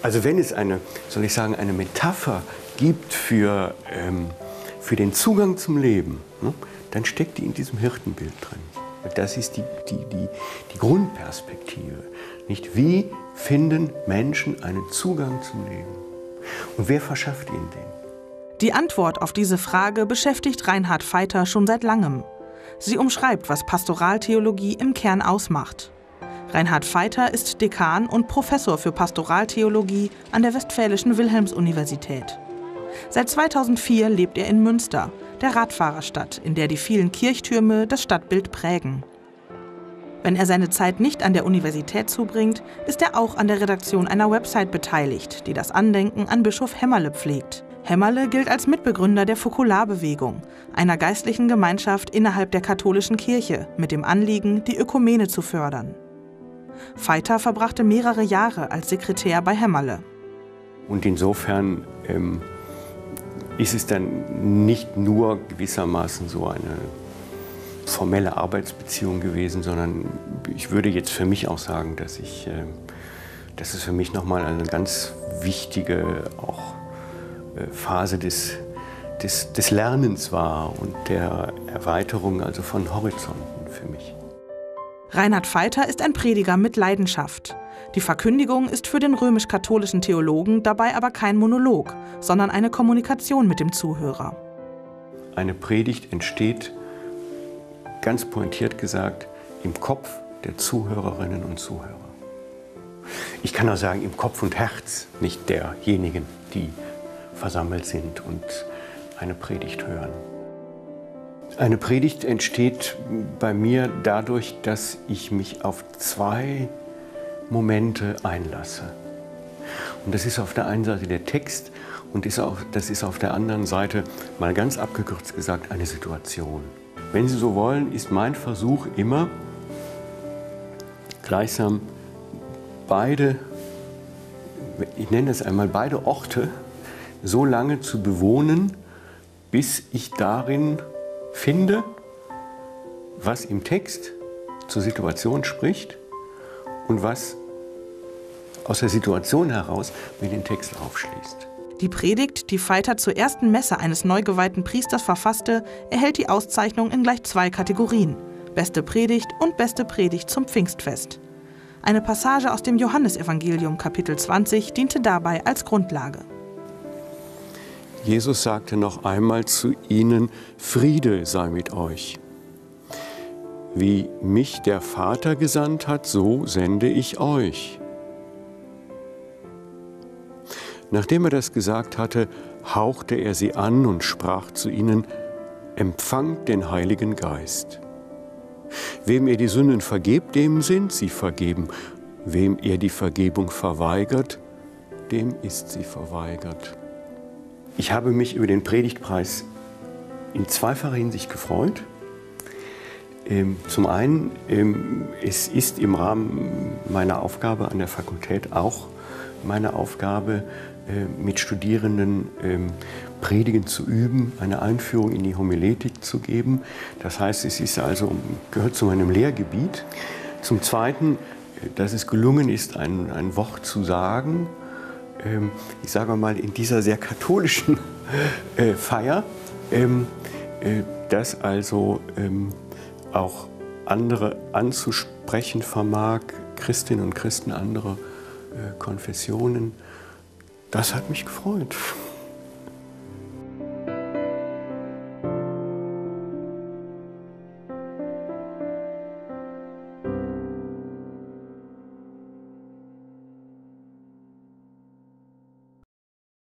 Also wenn es eine, soll ich sagen, eine Metapher gibt für den Zugang zum Leben, ne, dann steckt die in diesem Hirtenbild drin. Das ist die Grundperspektive. Nicht? Wie finden Menschen einen Zugang zum Leben? Und wer verschafft ihnen den? Die Antwort auf diese Frage beschäftigt Reinhard Feiter schon seit langem. Sie umschreibt, was Pastoraltheologie im Kern ausmacht. Reinhard Feiter ist Dekan und Professor für Pastoraltheologie an der Westfälischen Wilhelms-Universität. Seit 2004 lebt er in Münster, der Radfahrerstadt, in der die vielen Kirchtürme das Stadtbild prägen. Wenn er seine Zeit nicht an der Universität zubringt, ist er auch an der Redaktion einer Website beteiligt, die das Andenken an Bischof Hämmerle pflegt. Hämmerle gilt als Mitbegründer der Fokularbewegung, einer geistlichen Gemeinschaft innerhalb der katholischen Kirche, mit dem Anliegen, die Ökumene zu fördern. Feiter verbrachte mehrere Jahre als Sekretär bei Hämmerle. Und insofern ist es dann nicht nur gewissermaßen so eine formelle Arbeitsbeziehung gewesen, sondern ich würde jetzt für mich auch sagen, dass es für mich nochmal eine ganz wichtige auch Phase des Lernens war und der Erweiterung also von Horizonten für mich. Reinhard Feiter ist ein Prediger mit Leidenschaft. Die Verkündigung ist für den römisch-katholischen Theologen dabei aber kein Monolog, sondern eine Kommunikation mit dem Zuhörer. Eine Predigt entsteht, ganz pointiert gesagt, im Kopf der Zuhörerinnen und Zuhörer. Ich kann auch sagen, im Kopf und Herz, nicht derjenigen, die versammelt sind und eine Predigt hören. Eine Predigt entsteht bei mir dadurch, dass ich mich auf zwei Momente einlasse. Und das ist auf der einen Seite der Text und das ist auf der anderen Seite, mal ganz abgekürzt gesagt, eine Situation. Wenn Sie so wollen, ist mein Versuch immer, gleichsam beide, ich nenne es einmal beide Orte, so lange zu bewohnen, bis ich darin finde, was im Text zur Situation spricht und was aus der Situation heraus mir den Text aufschließt. Die Predigt, die Feiter zur ersten Messe eines neu geweihten Priesters verfasste, erhält die Auszeichnung in gleich zwei Kategorien: Beste Predigt und Beste Predigt zum Pfingstfest. Eine Passage aus dem Johannesevangelium, Kapitel 20, diente dabei als Grundlage. Jesus sagte noch einmal zu ihnen: Friede sei mit euch. Wie mich der Vater gesandt hat, so sende ich euch. Nachdem er das gesagt hatte, hauchte er sie an und sprach zu ihnen: Empfangt den Heiligen Geist. Wem ihr die Sünden vergebt, dem sind sie vergeben. Wem ihr die Vergebung verweigert, dem ist sie verweigert. Ich habe mich über den Predigtpreis in zweifacher Hinsicht gefreut. Zum einen, es ist im Rahmen meiner Aufgabe an der Fakultät auch meine Aufgabe, mit Studierenden Predigen zu üben, eine Einführung in die Homiletik zu geben. Das heißt, es ist also, gehört zu meinem Lehrgebiet. Zum Zweiten, dass es gelungen ist, ein Wort zu sagen, ich sage mal, in dieser sehr katholischen Feier, das also auch andere anzusprechen vermag, Christinnen und Christen anderer Konfessionen. Das hat mich gefreut.